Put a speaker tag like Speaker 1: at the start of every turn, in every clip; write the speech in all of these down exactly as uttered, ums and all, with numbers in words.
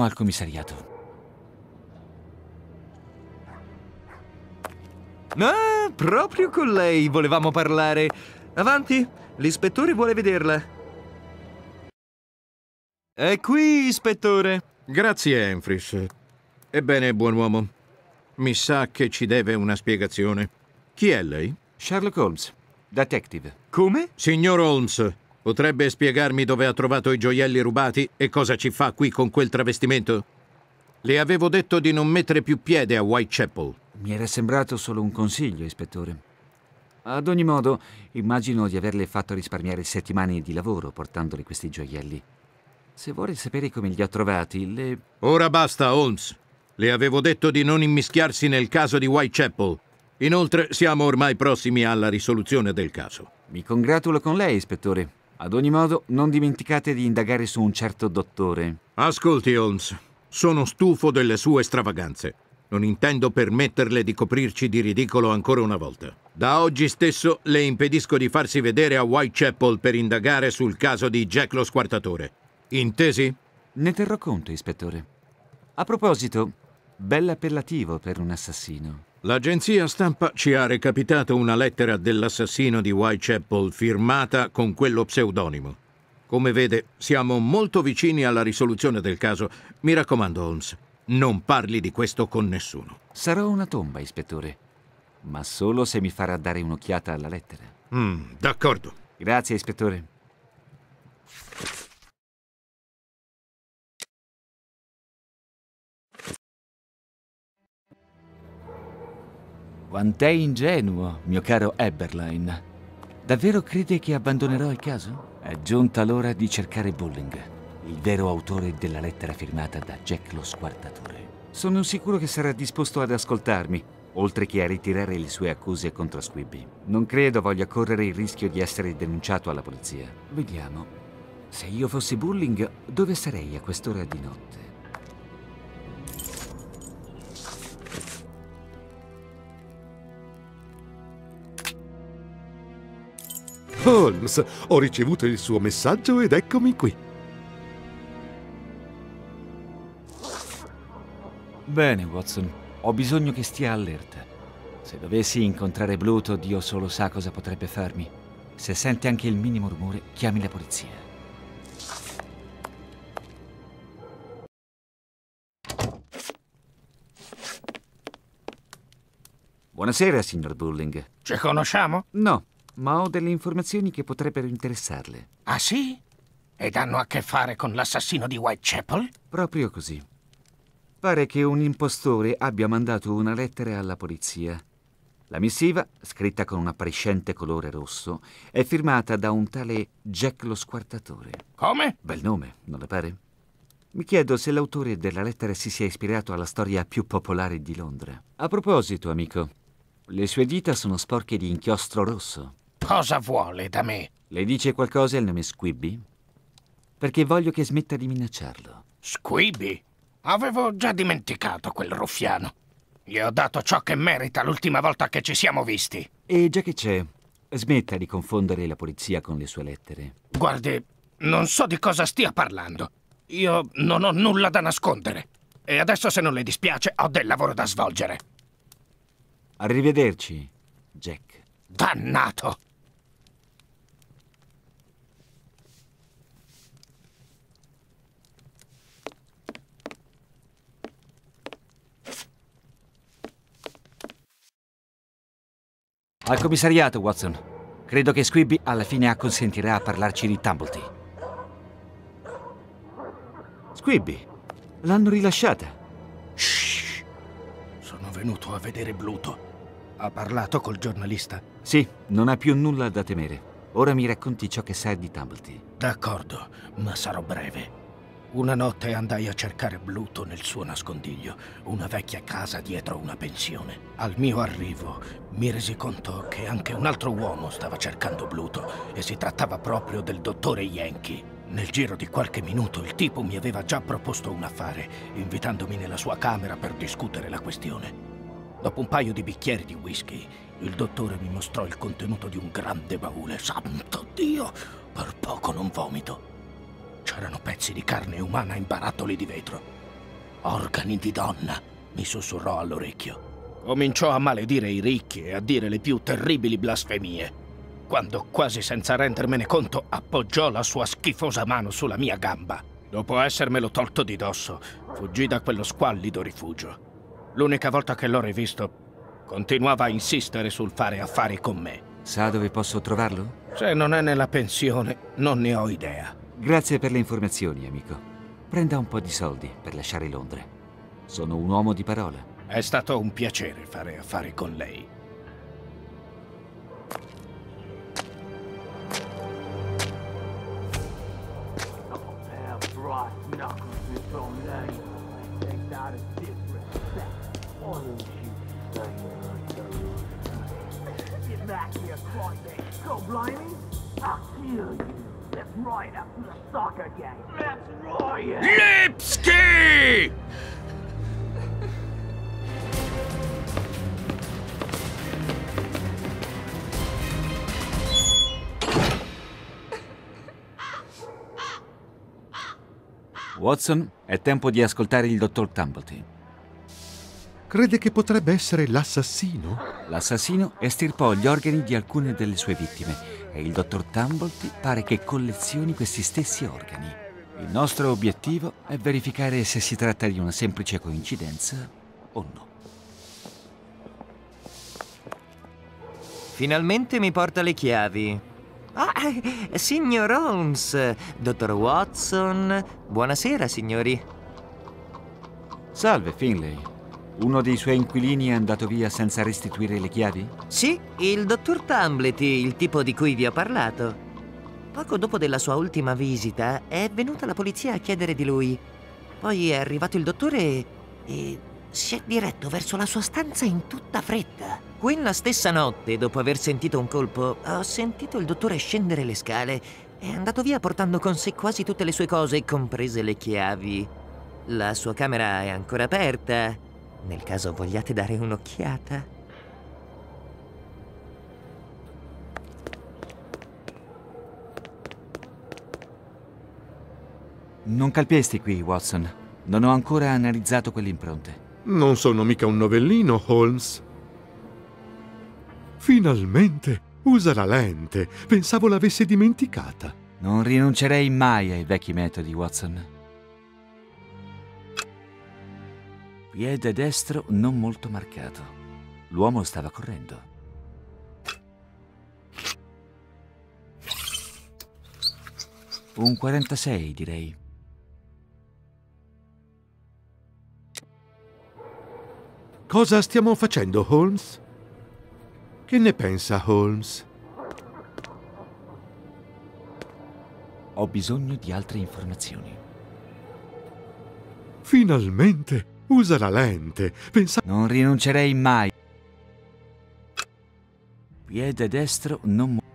Speaker 1: Andiamo al commissariato.
Speaker 2: Ah, proprio con lei volevamo parlare. Avanti, l'ispettore vuole vederla. È qui, ispettore.
Speaker 3: Grazie, Enfris. Ebbene, buon uomo, mi sa che ci deve una spiegazione. Chi è lei?
Speaker 1: Sherlock Holmes, detective.
Speaker 2: Come?
Speaker 3: Signor Holmes, potrebbe spiegarmi dove ha trovato i gioielli rubati e cosa ci fa qui con quel travestimento? Le avevo detto di non mettere più piede a Whitechapel.
Speaker 1: Mi era sembrato solo un consiglio, ispettore. Ad ogni modo, immagino di averle fatto risparmiare settimane di lavoro portandole questi gioielli. Se vuole sapere come li ho trovati, le...
Speaker 3: Ora basta, Holmes. Le avevo detto di non immischiarsi nel caso di Whitechapel. Inoltre, siamo ormai prossimi alla risoluzione del caso.
Speaker 1: Mi congratulo con lei, ispettore. Ad ogni modo, non dimenticate di indagare su un certo dottore.
Speaker 3: Ascolti, Holmes. Sono stufo delle sue stravaganze. Non intendo permetterle di coprirci di ridicolo ancora una volta. Da oggi stesso le impedisco di farsi vedere a Whitechapel per indagare sul caso di Jack lo Squartatore. Intesi?
Speaker 1: Ne terrò conto, ispettore. A proposito, bell'appellativo per un assassino.
Speaker 3: L'agenzia stampa ci ha recapitato una lettera dell'assassino di Whitechapel firmata con quello pseudonimo. Come vede, siamo molto vicini alla risoluzione del caso. Mi raccomando, Holmes, non parli di questo con nessuno.
Speaker 1: Sarò una tomba, ispettore, ma solo se mi farà dare un'occhiata alla lettera.
Speaker 3: Mm, d'accordo.
Speaker 1: Grazie, ispettore. Quant'è ingenuo, mio caro Eberlein. Davvero crede che abbandonerò il caso? È giunta l'ora di cercare Bulling, il vero autore della lettera firmata da Jack lo Squartatore. Sono sicuro che sarà disposto ad ascoltarmi, oltre che a ritirare le sue accuse contro Squibby. Non credo voglia correre il rischio di essere denunciato alla polizia. Vediamo. Se io fossi Bulling, dove sarei a quest'ora di notte?
Speaker 4: Holmes, ho ricevuto il suo messaggio ed eccomi qui.
Speaker 1: Bene, Watson. Ho bisogno che stia allerta. Se dovessi incontrare Bluto, Dio solo sa cosa potrebbe farmi. Se sente anche il minimo rumore, chiami la polizia. Buonasera, signor Bulling.
Speaker 5: Ci conosciamo?
Speaker 1: No, ma ho delle informazioni che potrebbero interessarle.
Speaker 5: Ah, sì? Ed hanno a che fare con l'assassino di Whitechapel?
Speaker 1: Proprio così. Pare che un impostore abbia mandato una lettera alla polizia. La missiva, scritta con un appariscente colore rosso, è firmata da un tale Jack lo Squartatore.
Speaker 5: Come?
Speaker 1: Bel nome, non le pare? Mi chiedo se l'autore della lettera si sia ispirato alla storia più popolare di Londra. A proposito, amico, le sue dita sono sporche di inchiostro rosso.
Speaker 5: Cosa vuole da me?
Speaker 1: Le dice qualcosa il nome Squibby? Perché voglio che smetta di minacciarlo.
Speaker 5: Squibby? Avevo già dimenticato quel ruffiano. Gli ho dato ciò che merita l'ultima volta che ci siamo visti.
Speaker 1: E già che c'è, smetta di confondere la polizia con le sue lettere.
Speaker 5: Guardi, non so di cosa stia parlando. Io non ho nulla da nascondere. E adesso, se non le dispiace, ho del lavoro da svolgere.
Speaker 1: Arrivederci, Jack.
Speaker 5: Dannato!
Speaker 1: Al commissariato, Watson. Credo che Squibby alla fine acconsentirà a parlarci di Tumblety. Squibby, l'hanno rilasciata.
Speaker 5: Shh! Sono venuto a vedere Bluto. Ha parlato col giornalista?
Speaker 1: Sì, non ha più nulla da temere. Ora mi racconti ciò che sai di Tumblety.
Speaker 5: D'accordo, ma sarò breve. Una notte andai a cercare Bluto nel suo nascondiglio, una vecchia casa dietro una pensione. Al mio arrivo mi resi conto che anche un altro uomo stava cercando Bluto e si trattava proprio del dottore Yankee. Nel giro di qualche minuto il tipo mi aveva già proposto un affare, invitandomi nella sua camera per discutere la questione. Dopo un paio di bicchieri di whisky, il dottore mi mostrò il contenuto di un grande baule. Santo Dio, per poco non vomito. C'erano pezzi di carne umana in barattoli di vetro. Organi di donna, mi sussurrò all'orecchio. Cominciò a maledire i ricchi e a dire le più terribili blasfemie, quando, quasi senza rendermene conto, appoggiò la sua schifosa mano sulla mia gamba. Dopo essermelo tolto di dosso, fuggì da quello squallido rifugio. L'unica volta che l'ho rivisto, continuava a insistere sul fare affari con me.
Speaker 1: Sa dove posso trovarlo?
Speaker 5: Se non è nella pensione, non ne ho idea.
Speaker 1: Grazie per le informazioni, amico. Prenda un po' di soldi per lasciare Londra. Sono un uomo di parola.
Speaker 5: È stato un piacere fare affari con lei.
Speaker 3: Lipski!
Speaker 1: Watson, è tempo di ascoltare il dottor Tumblety.
Speaker 4: Crede che potrebbe essere l'assassino?
Speaker 1: L'assassino estirpò gli organi di alcune delle sue vittime e il dottor Tumblety pare che collezioni questi stessi organi. Il nostro obiettivo è verificare se si tratta di una semplice coincidenza o no.
Speaker 2: Finalmente mi porta le chiavi. Ah, eh, signor Holmes, dottor Watson. Buonasera, signori.
Speaker 1: Salve, Finlay. Uno dei suoi inquilini è andato via senza restituire le chiavi?
Speaker 2: Sì, il dottor Tumblety, il tipo di cui vi ho parlato. Poco dopo della sua ultima visita è venuta la polizia a chiedere di lui. Poi è arrivato il dottore e, e si è diretto verso la sua stanza in tutta fretta. Quella stessa notte, dopo aver sentito un colpo, ho sentito il dottore scendere le scale. È andato via portando con sé quasi tutte le sue cose, comprese le chiavi. La sua camera è ancora aperta. Nel caso vogliate dare un'occhiata.
Speaker 1: Non calpesti qui, Watson. Non ho ancora analizzato quelle impronte.
Speaker 4: Non sono mica un novellino, Holmes. Finalmente usa la lente. Pensavo l'avesse dimenticata.
Speaker 1: Non rinuncerei mai ai vecchi metodi, Watson. Piede destro non molto marcato. L'uomo stava correndo. Un quarantasei, direi.
Speaker 4: Cosa stiamo facendo, Holmes? Che ne pensa, Holmes?
Speaker 1: Ho bisogno di altre informazioni.
Speaker 4: Finalmente usa la lente. Pensavo...
Speaker 1: Non rinuncerei mai. Piede destro non molto.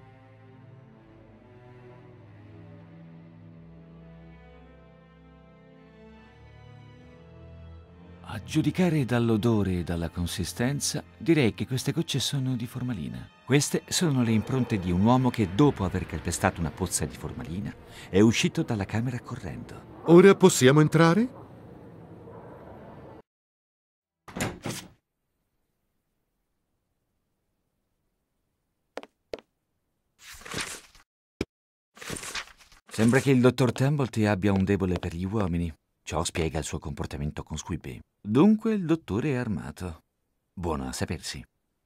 Speaker 1: A giudicare dall'odore e dalla consistenza, direi che queste gocce sono di formalina. Queste sono le impronte di un uomo che, dopo aver calpestato una pozza di formalina, è uscito dalla camera correndo.
Speaker 4: Ora possiamo entrare?
Speaker 1: Sembra che il dottor Tumblety abbia un debole per gli uomini. Ciò spiega il suo comportamento con Squibby. Dunque il dottore è armato. Buono a sapersi.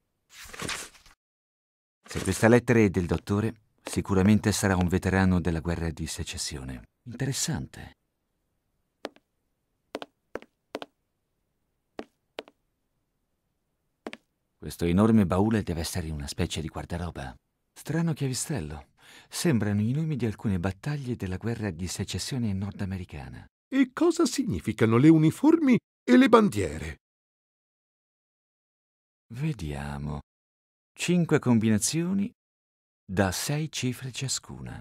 Speaker 1: Se questa lettera è del dottore, sicuramente sarà un veterano della guerra di secessione. Interessante. Questo enorme baule deve essere una specie di guardaroba. Strano chiavistello. Sembrano i nomi di alcune battaglie della guerra di secessione nordamericana.
Speaker 4: E cosa significano le uniformi e le bandiere?
Speaker 1: Vediamo. Cinque combinazioni da sei cifre ciascuna.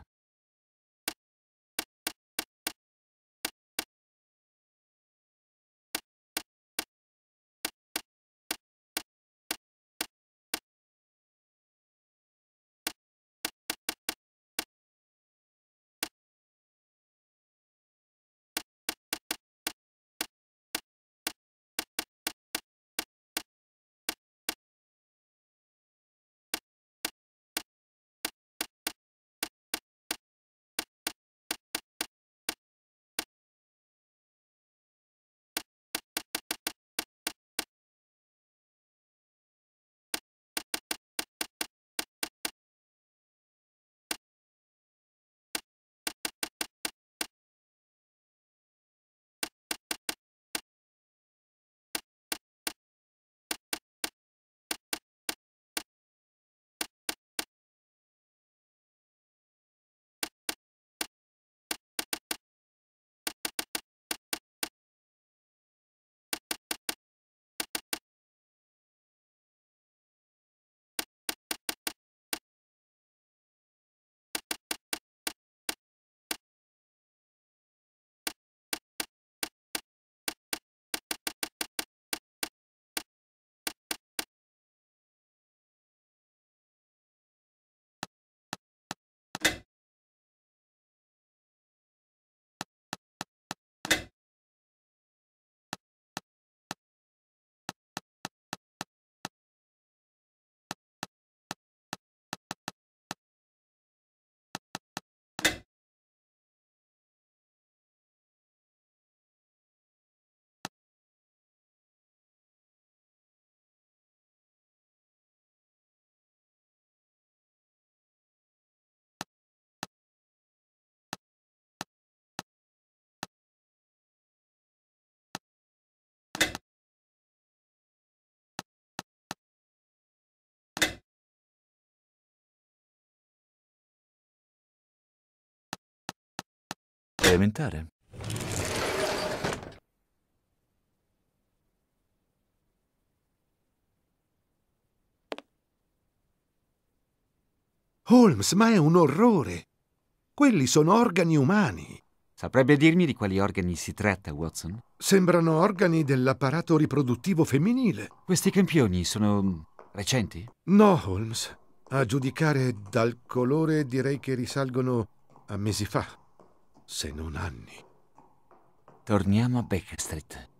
Speaker 1: elementare.
Speaker 4: Holmes, ma è un orrore! Quelli sono organi umani.
Speaker 1: Saprebbe dirmi di quali organi si tratta, Watson?
Speaker 4: Sembrano organi dell'apparato riproduttivo femminile.
Speaker 1: Questi campioni sono recenti?
Speaker 4: No, Holmes. A giudicare dal colore direi che risalgono a mesi fa, se non anni.
Speaker 1: Torniamo a Baker Street.